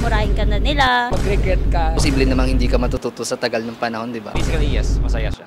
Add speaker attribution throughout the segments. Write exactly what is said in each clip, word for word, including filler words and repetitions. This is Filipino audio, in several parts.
Speaker 1: mumurahin ka na nila.
Speaker 2: Mag-regret ka.
Speaker 3: Posible namang hindi ka matututo sa tagal ng panahon, di ba?
Speaker 4: Basically, yes. Masaya siya.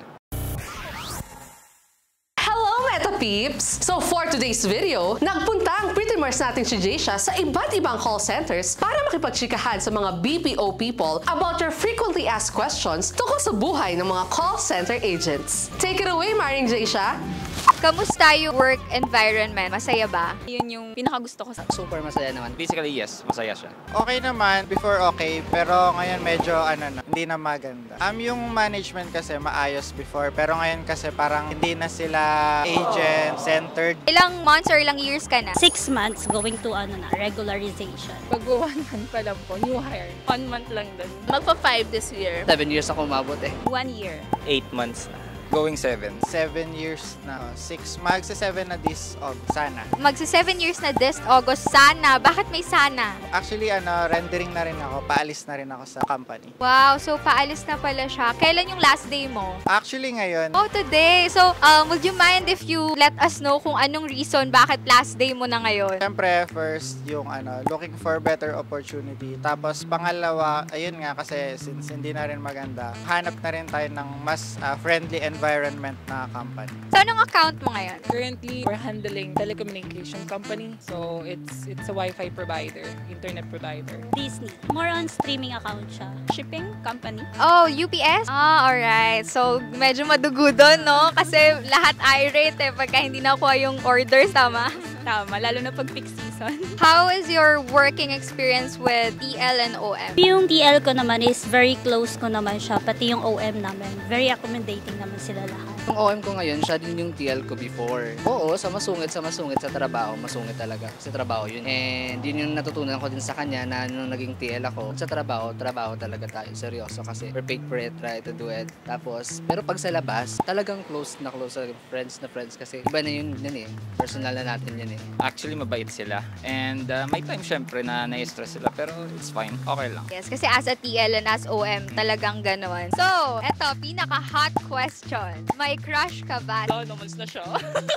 Speaker 5: Peeps! So for today's video, nagpunta ang pretty Mars natin si Jaysha sa iba't ibang call centers para makipagchikahan sa mga B P O people about your frequently asked questions tungkol sa buhay ng mga call center agents. Take it away, Maring Jaysha!
Speaker 6: Kamusta yung work environment? Masaya ba? Yun yung pinakagusto ko sa...
Speaker 3: Super masaya naman.
Speaker 4: Basically, yes. Masaya siya.
Speaker 7: Okay naman. Before okay. Pero ngayon medyo ano na, hindi na maganda. Um, yung management kasi maayos before. Pero ngayon kasi parang hindi na sila agent-centered.
Speaker 6: Ilang months or ilang years ka na?
Speaker 1: Six months going to ano na, regularization.
Speaker 8: Mag-one month pa lang po. New hire. One month lang din. Magpa-five this year.
Speaker 3: Seven years ako umabot eh.
Speaker 1: One year.
Speaker 4: Eight months na. Going seven.
Speaker 7: Seven years na. Six. Magsa-seven na this August. Sana.
Speaker 6: Magsa-seven years na this August. Sana. Bakit may sana?
Speaker 7: Actually, ano, rendering na rin ako. Paalis na rin ako sa company.
Speaker 6: Wow. So, paalis na pala siya. Kailan yung last day mo?
Speaker 7: Actually, ngayon.
Speaker 6: Oh, today. So, um, would you mind if you let us know kung anong reason bakit last day mo na ngayon?
Speaker 7: Siyempre, first, yung ano, looking for better opportunity. Tapos, pangalawa, ayun nga, kasi since hindi na rin maganda, hanap na rin tayo ng mas uh, friendly environment na company.
Speaker 6: So, anong account mo ngayon?
Speaker 8: Currently, we're handling telecommunication company. So, it's it's a Wi-Fi provider, internet provider.
Speaker 1: Disney. More on streaming account siya.
Speaker 8: Shipping company.
Speaker 6: Oh, U P S? Ah, alright. So, medyo madugo doon, no? Kasi lahat irate eh pagka hindi nakuha yung orders, tama?
Speaker 8: Tama, lalo na pag peak season.
Speaker 6: How is your working experience with T L and O M?
Speaker 1: Yung T L ko naman is very close ko naman siya, pati yung O M namin. Very accommodating naman sila lahat.
Speaker 3: Yung O M ko ngayon, siya din yung T L ko before. Oo, sa masungit, sa masungit, sa trabaho, masungit talaga. Sa trabaho yun. And yun yung natutunan ko din sa kanya na nung naging T L ako. Sa trabaho, trabaho talaga tayo. Seryoso kasi we're paid for it, try to do it. Tapos, pero pag sa labas, talagang close na close sa friends na friends kasi iba na yun, yun eh. Personal na natin yun eh.
Speaker 4: Actually, mabait sila. And uh, may time syempre na na-stress sila. Pero it's fine. Okay lang.
Speaker 6: Yes, kasi as a T L and as O M, talagang gano'n. So, eto, pinaka-hot question. May crush ka ba?
Speaker 8: Oo, oh, umalis na siya.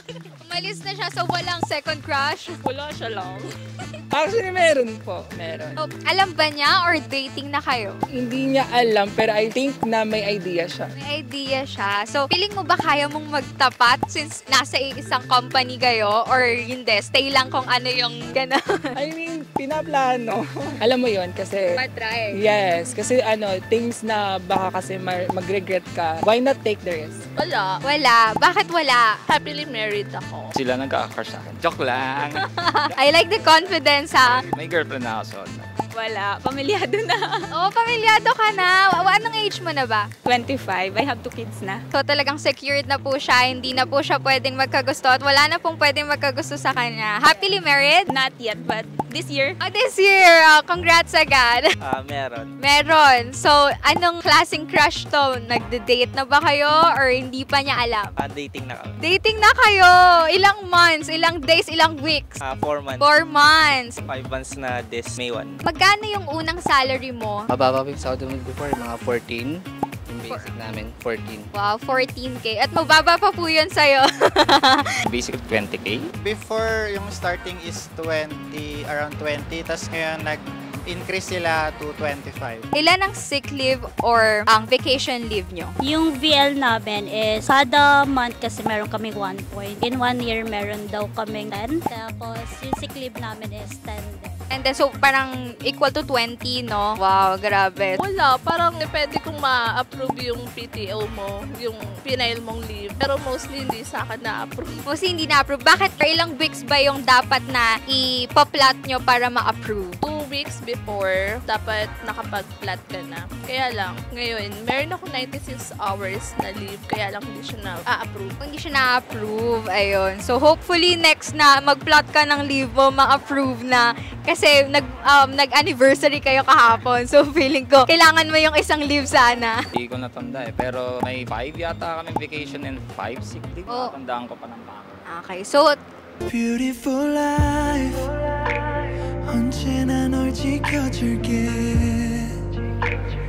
Speaker 6: Umalis na siya, so walang second crush?
Speaker 8: Wala siya lang. Actually, meron po. Meron.
Speaker 6: So, alam ba niya or dating na kayo?
Speaker 8: Hindi niya alam, pero I think na may idea siya.
Speaker 6: May idea siya. So, feeling mo ba kaya mong magtapat since nasa isang company kayo or hindi? Stay lang kung ano yung gano'n.
Speaker 8: I mean, pinaplano. Alam mo yon kasi...
Speaker 6: Matry.
Speaker 8: Yes, kasi ano, things na baka kasi mag-regret ka. Why not take the risk?
Speaker 9: Wala.
Speaker 6: Wala. Bakit wala?
Speaker 9: Happily married ako.
Speaker 4: Sila nagka-crush sa akin. Joke lang.
Speaker 6: I like the confidence, ha?
Speaker 4: May girlfriend na ako, so...
Speaker 8: Wala. Pamilyado na.
Speaker 6: Oo, pamilyado ka na. Anong age mo na ba?
Speaker 8: twenty-five. I have two kids na.
Speaker 6: So talagang secured na po siya. Hindi na po siya pwedeng magkagusto at wala na pong pwedeng magkagusto sa kanya. Happily married?
Speaker 8: Not yet, but this year.
Speaker 6: Oh, this year. Oh, congrats agad.
Speaker 10: Ah, uh, meron.
Speaker 6: Meron. So, anong klaseng crush to? Nagde-date na ba kayo or hindi pa niya alam?
Speaker 10: Ah, uh, dating na kami.
Speaker 6: Dating na kayo. Ilang months, ilang days, ilang weeks?
Speaker 10: Ah, uh, four months.
Speaker 6: Four months.
Speaker 10: Five months na this May first.
Speaker 6: Magkano yung unang salary mo?
Speaker 3: Mababa pa yung sahod mo before, mga fourteen. Yung basic namin, fourteen.
Speaker 6: Wow, fourteen K. At mababa pa po yun sa'yo.
Speaker 4: Basic twenty K.
Speaker 7: Before, yung starting is twenty, around twenty. Tapos ngayon, nag-increase sila to twenty-five.
Speaker 6: Ilan ang sick leave or ang vacation leave nyo?
Speaker 1: Yung V L namin is kada month kasi meron kaming one point. In one year, meron daw kaming ten. Tapos yung sick leave namin is ten din.
Speaker 6: And then, so parang equal to twenty, no? Wow, grabe.
Speaker 9: Wala, parang depende kung ma-approve yung P T O mo, yung pinail mong leave. Pero mostly hindi sa akin na-approve.
Speaker 6: Mostly hindi na-approve. Bakit? Per ilang weeks ba yung dapat na ipa-plot nyo para ma-approve?
Speaker 9: Two weeks before, dapat nakapag-plot ka na. Kaya lang, ngayon, meron ako ninety-six hours na leave, kaya lang hindi siya na-approve.
Speaker 6: Hindi siya na-approve, ayun. So, hopefully, next na mag-plot ka ng leave mo, ma-approve na. Kasi nag, um, nag-anniversary kayo kahapon. So, feeling ko, kailangan mo yung isang leave sana.
Speaker 4: Hindi ko natanda eh. Pero may five yata kami vacation and five sick leave.
Speaker 6: Oh.
Speaker 4: Tandaan ko pa ng baka.
Speaker 6: Okay, so...
Speaker 11: Beautiful life 언제나 널 지켜줄게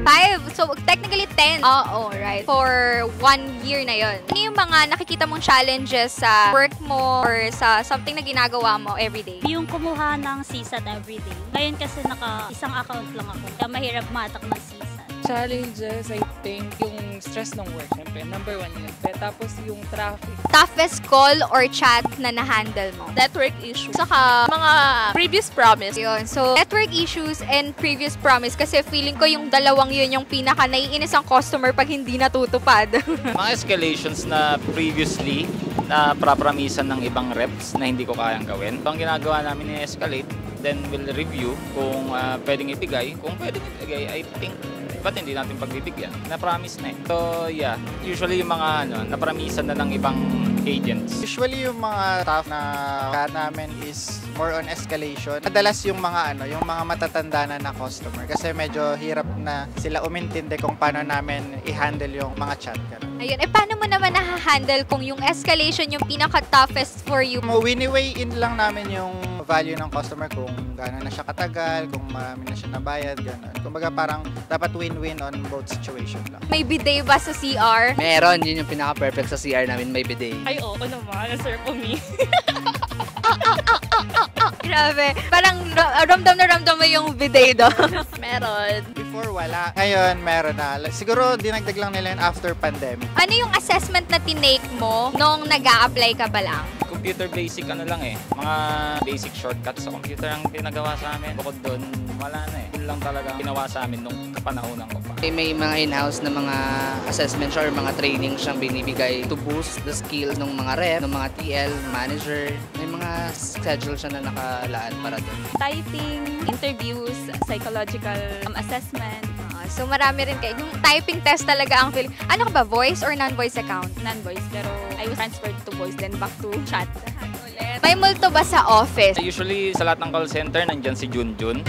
Speaker 6: Five. So, technically ten. Oo, right. For one year na yon. Ano yung mga nakikita mong challenges sa work mo or sa something na ginagawa mo everyday?
Speaker 1: Yung kumuha ng C S A T everyday. Ngayon kasi naka isang account lang ako. Kaya mahirap matak ng C S A T.
Speaker 8: Challenges, I think, yung stress ng work, syempre, number one yun. Tapos yung traffic.
Speaker 6: Toughest call or chat na na-handle mo?
Speaker 9: Network issue. Saka mga previous promise.
Speaker 6: Yun. So, network issues and previous promise kasi feeling ko yung dalawang yun yung pinaka naiinis ang customer pag hindi natutupad.
Speaker 4: Mga escalations na previously na prapramisan ng ibang reps na hindi ko kayang gawin. Ang ginagawa namin i-escalate, then we'll review kung uh, pwedeng ibigay. Kung pwedeng ibigay, I think ba't hindi natin pagbibigyan? Na-promise na eh. So yeah, usually yung mga ano, na-promisan na ng ibang agents.
Speaker 7: Usually yung mga staff na kaya namin is more on escalation. Madalas yung mga ano, yung mga matatanda na na customer kasi medyo hirap na sila umintindi kung paano namin i-handle yung mga chat. Ganun.
Speaker 6: Ayun, eh paano mo naman na-handle kung yung escalation yung pinaka-toughest for you?
Speaker 7: Wini-weigh in lang namin yung value ng customer kung gaano na siya katagal, kung marami na siya nabayad, gano'n. Kumbaga parang dapat win-win on both situation lang.
Speaker 6: May bidet ba sa C R?
Speaker 3: Meron, yun yung pinaka-perfect sa C R namin, may bidet.
Speaker 8: Ay, oo naman. Sir po me.
Speaker 6: Grabe. Parang ra- ramdam na ramdam mo yung bidet doon.
Speaker 9: Meron.
Speaker 7: Before wala, ngayon meron na. Siguro dinagdag lang nila yun after pandemic.
Speaker 6: Ano yung assessment na tinake mo nung nag-a-apply ka ba lang?
Speaker 4: Computer basic ano lang eh. Mga basic shortcuts sa computer ang pinagawa sa amin. Bukod doon, wala na eh. Yun lang talaga ginawa sa amin nung kapanahonan ko pa.
Speaker 3: Eh, may mga in-house na mga assessments or mga training siyang binibigay to boost the skill ng mga rep, ng mga T L, manager. May mga schedule siya na nakalaan para doon.
Speaker 2: Typing, interviews, psychological um, assessment.
Speaker 6: Uh, so marami rin kayo. Yung typing test talaga ang feeling. Ano ka ba? Voice or non-voice account?
Speaker 2: Non-voice, pero I was transferred to voice then back to chat.
Speaker 6: May multo ba sa office?
Speaker 4: Usually sa lahat ng call center, nandyan si Junjun.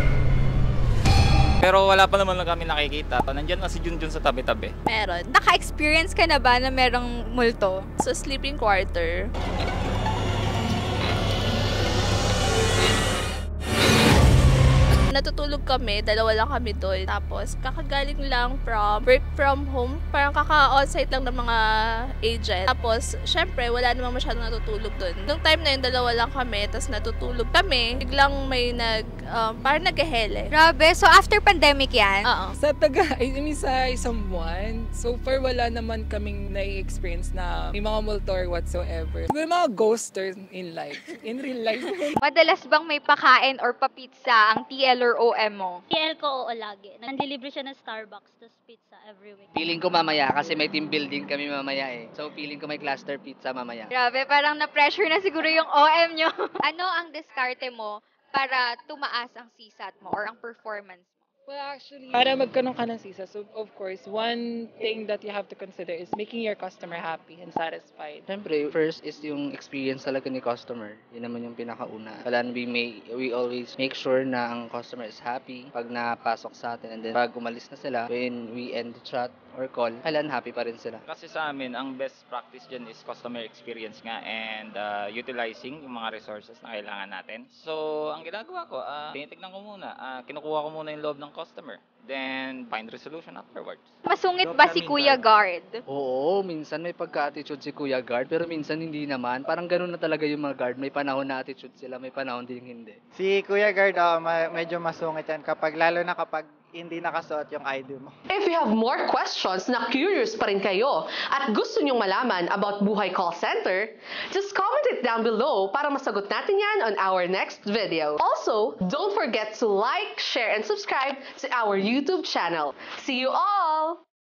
Speaker 4: Pero wala pa naman lang kami nakikita. Nandyan na si Junjun sa tabi-tabi.
Speaker 9: Meron.
Speaker 6: Naka-experience ka na ba na merong multo?
Speaker 9: Sa sleeping quarter. Natutulog kami, dalawa lang kami doon. Tapos, kakagaling lang from work from home. Parang kaka-onsite lang ng mga agent. Tapos, syempre, wala namang masyadong natutulog doon. Nung time na yun, dalawa lang kami. Tapos, natutulog kami. Biglang may nag, um, parang nag-hele.
Speaker 6: Grabe. So, after pandemic yan?
Speaker 9: Oo.
Speaker 8: Sa taga, I mean, sa isang buwan, so far wala naman kaming nai-experience na may mga multo or whatsoever. May mga ghosters in life, in real life.
Speaker 6: Madalas bang may pakain or papizza ang T L or O M mo?
Speaker 1: T L ko oo lagi. Nandeliver siya ng Starbucks, tapos pizza every week.
Speaker 3: Feeling ko mamaya kasi may team building kami mamaya eh. So feeling ko may cluster pizza mamaya.
Speaker 6: Grabe, parang na-pressure na siguro yung O M nyo. Ano ang diskarte mo para tumaas ang C S A T mo or ang performance mo?
Speaker 8: Well, actually, para magkaroon ka ng C S A T, so of course, one thing that you have to consider is making your customer happy and satisfied.
Speaker 3: Siyempre, first is yung experience talaga ni customer. Yun naman yung pinakauna. Kailangan we, may, we always make sure na ang customer is happy pag napasok sa atin. And then pag umalis na sila, when we end the chat or call, kailangan happy pa rin sila.
Speaker 4: Kasi sa amin, ang best practice dyan is customer experience nga and uh, utilizing yung mga resources na kailangan natin. So, ang ginagawa ko, uh, tinitignan ko muna, uh, kinukuha ko muna yung loob ng customer. Then, find resolution afterwards.
Speaker 6: Masungit ba si Kuya Guard?
Speaker 3: Oo, minsan may pagka-attitude si Kuya Guard, pero minsan hindi naman. Parang ganun na talaga yung mga guard. May panahon na attitude sila, may panahon din hindi.
Speaker 7: Si Kuya Guard, oh, ma- medyo masungit yan kapag, lalo na kapag hindi nakasuot yung I D mo.
Speaker 5: If you have more questions na curious pa rin kayo at gusto nyong malaman about Buhay Call Center, just comment it down below para masagot natin yan on our next video. Also, don't forget to like, share, and subscribe to our YouTube channel. See you all!